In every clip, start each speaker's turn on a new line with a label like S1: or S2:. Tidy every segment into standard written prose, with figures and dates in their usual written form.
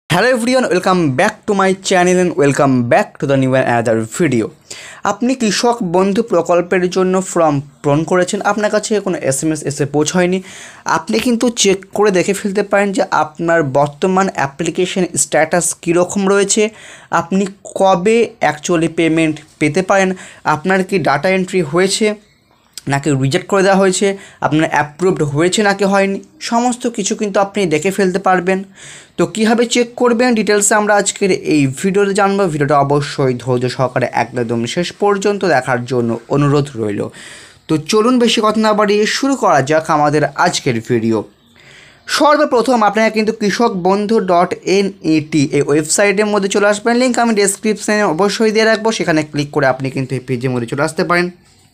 S1: Hello everyone, welcome back to my channel and welcome back to the new another video. আপনি কৃষক বন্ধু প্রকল্পের জন্য ফর্ম পূরণ করেছেন, আপনার কাছে কোনো SMS এসে পৌঁছায়নি। আপনি কিন্তু চেক করে দেখে ফেলতে পারেন যে আপনার বর্তমান অ্যাপ্লিকেশন স্ট্যাটাস কীরকম রয়েছে, আপনি কবে অ্যাকচুয়ালি পেমেন্ট পেতে পারেন, আপনার কি ডাটা এন্ট্রি হয়েছে নাকি রিজেক্ট করে দেওয়া হয়েছে, আপনার অ্যাপ্রুভড হয়েছে নাকি হয়নি, সমস্ত কিছু কিন্তু আপনি দেখে ফেলতে পারবেন। তো কীভাবে চেক করবেন ডিটেলসে আমরা আজকের এই ভিডিওতে জানবো। ভিডিওটা অবশ্যই ধৈর্য সহকারে একদম শেষ পর্যন্ত দেখার জন্য অনুরোধ রইল। তো চলুন বেশি কথা না বাড়িয়ে শুরু করা যাক আমাদের আজকের ভিডিও। সর্বপ্রথম আপনারা কিন্তু krishokbondhu.net এই ওয়েবসাইটের মধ্যে চলে আসবেন। লিঙ্ক আমি ডেসক্রিপশানে অবশ্যই দিয়ে রাখবো, সেখানে ক্লিক করে আপনি কিন্তু এই পেজের মধ্যে চলে আসতে পারেন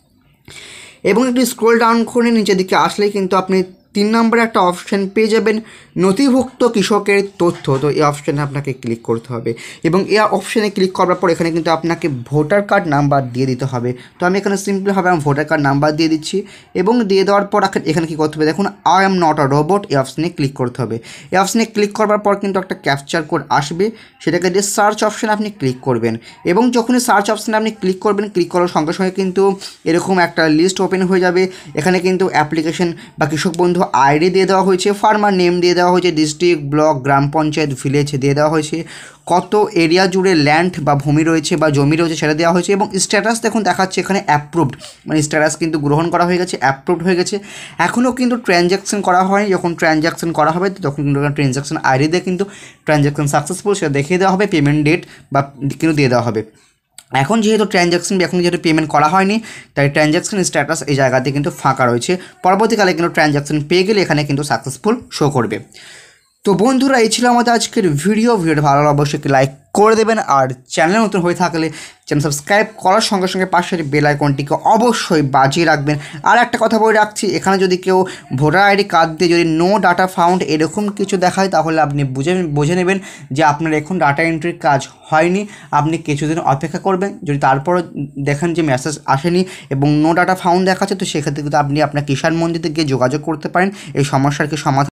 S1: এবং একটু স্ক্রল ডাউন করে নিচের দিকে আসলেই কিন্তু আপনি 3 নম্বরে একটা অপশান পেয়ে যাবেন, নথিভুক্ত কৃষকের তথ্য। তো এই অপশানে আপনাকে ক্লিক করতে হবে এবং এই অপশানে ক্লিক করার পর এখানে কিন্তু আপনাকে ভোটার কার্ড নাম্বার দিয়ে দিতে হবে। তো আমি এখানে সিম্পলভাবে আমার ভোটার কার্ড নাম্বার দিয়ে দিচ্ছি এবং দিয়ে দেওয়ার পর এখানে কী করতে হবে, দেখুন I am not a robot, এই অপশানে ক্লিক করতে হবে। এই অপশানে ক্লিক করবার পর কিন্তু একটা ক্যাপচার কোড আসবে, সেটাকে দিয়ে সার্চ অপশানে আপনি ক্লিক করবেন এবং যখনই সার্চ অপশানে আপনি ক্লিক করবেন, ক্লিক করার সঙ্গে সঙ্গে কিন্তু এরকম একটা লিস্ট ওপেন হয়ে যাবে। এখানে কিন্তু অ্যাপ্লিকেশন বা কৃষক বন্ধু আইডি দিয়ে দেওয়া হয়েছে, ফার্মার নেম দিয়ে দেওয়া হয়েছে, ডিস্ট্রিক্ট, ব্লক, গ্রাম পঞ্চায়েত, ভিলেজ দিয়ে দেওয়া হয়েছে, কত এরিয়া জুড়ে ল্যান্ড বা ভূমি রয়েছে বা জমি রয়েছে সেটা দেওয়া হয়েছে এবং স্ট্যাটাস দেখুন দেখাচ্ছে এখানে অ্যাপ্রুভড, মানে স্ট্যাটাস কিন্তু গ্রহণ করা হয়ে গেছে, অ্যাপ্রুভড হয়ে গেছে। এখনও কিন্তু ট্রানজ্যাকশন করা হয়নি, যখন ট্রানজ্যাকশন করা হবে তখন কিন্তু ট্রানজ্যাকশন আইডি দিয়ে কিন্তু ট্রানজ্যাকশন সাকসেসফুল সেটা দেখিয়ে দেওয়া হবে, পেমেন্ট ডেট বা কিন্তু দিয়ে দেওয়া হবে। এখন যেহেতু পেমেন্ট করা হয়নি, তাই ট্রানজ্যাকশন স্ট্যাটাস এই জায়গাতে কিন্তু ফাঁকা রয়েছে। পরবর্তীকালে কিন্তু ট্রানজ্যাকশন পেয়ে গেলে এখানে কিন্তু সাকসেসফুল শো করবে। তো বন্ধুরা, এই ছিল আমাদের আজকের ভিডিওটা ভালো লাগলে অবশ্যই লাইক করে দেবেন, আর চ্যানেল নতুন হয়ে থাকলে চ্যানেল সাবস্ক্রাইব করার সঙ্গে সঙ্গে পাশের বেল আইকনটিকে অবশ্যই বাজিয়ে রাখবেন। আর একটা কথা বলে রাখছি, এখানে যদি কেউ ভোটার আইডি কার্ড দিয়ে যদি নো ডাটা ফাউন্ড এরকম কিছু দেখায়, তাহলে আপনি বুঝে নেবেন যে আপনার এখন ডাটা এন্ট্রির কাজ হয়নি, আপনি কিছুদিন অপেক্ষা করবেন। যদি তারপরও দেখেন যে মেসেজ আসেনি এবং নো ডাটা ফাউন্ড দেখাচ্ছে, তো সেক্ষেত্রে কিন্তু আপনি আপনার কিষাণ মন্ডিতে গিয়ে যোগাযোগ করতে পারেন, এই সমস্যার কি সমাধান